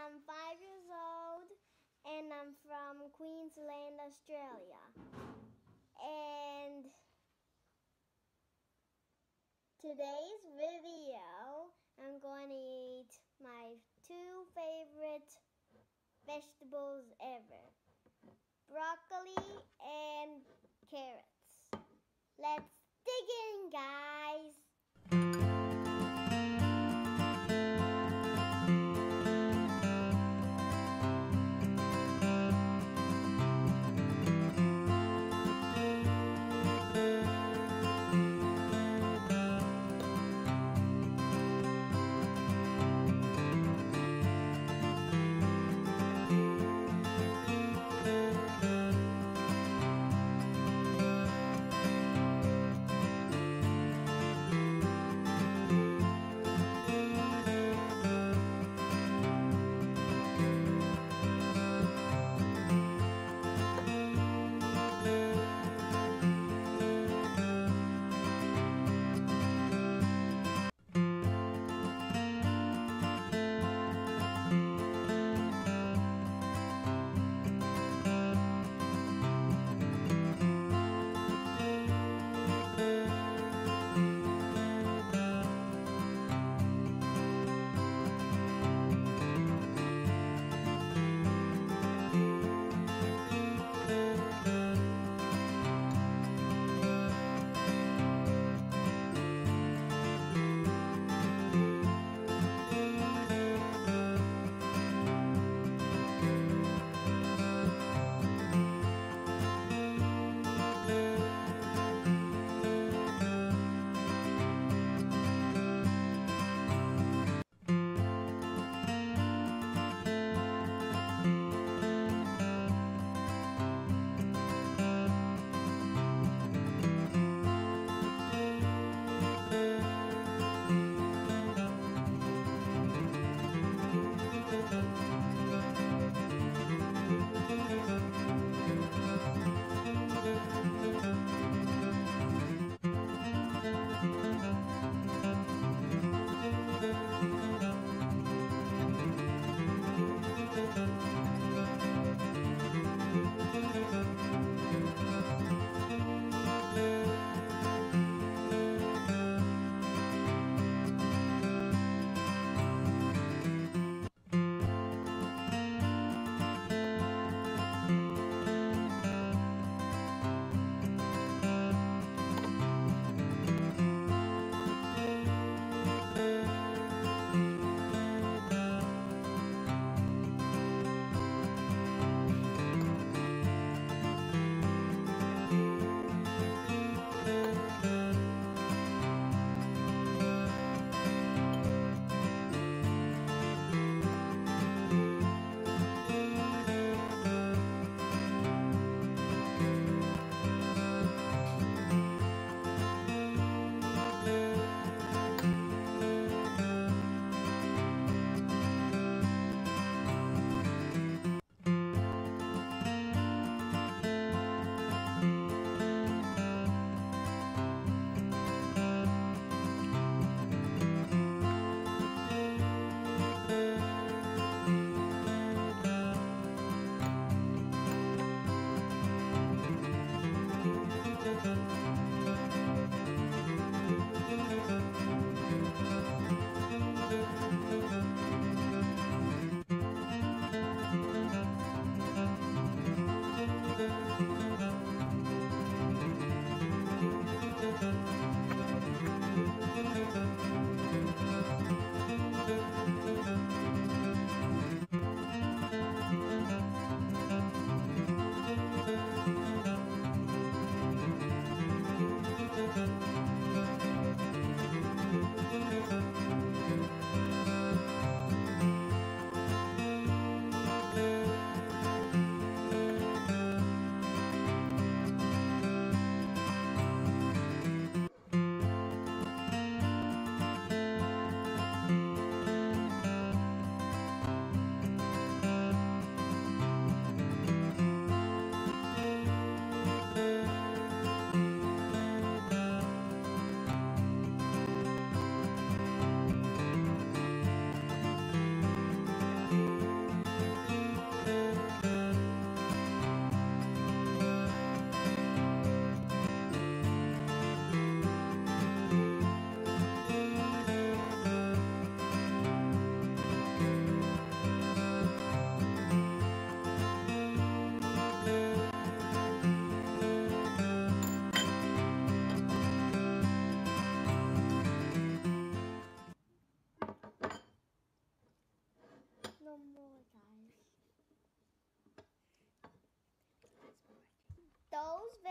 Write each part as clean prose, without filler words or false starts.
I'm 5 years old and I'm from Queensland, Australia. And today's video, I'm going to eat my 2 favorite vegetables ever. Broccoli and carrots. Let's dig in, guys.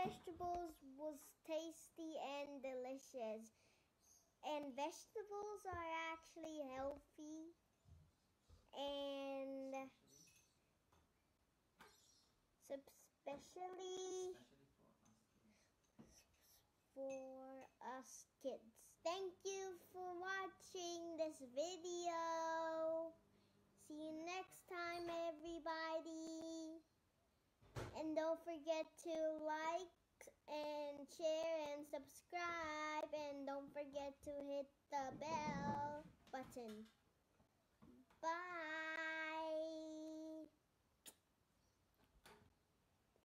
vegetables was tasty and delicious. And vegetables are actually healthy and especially for us kids. Thank you for watching this video. See you next time, everybody. And don't forget to like and share and subscribe. And don't forget to hit the bell button. Bye.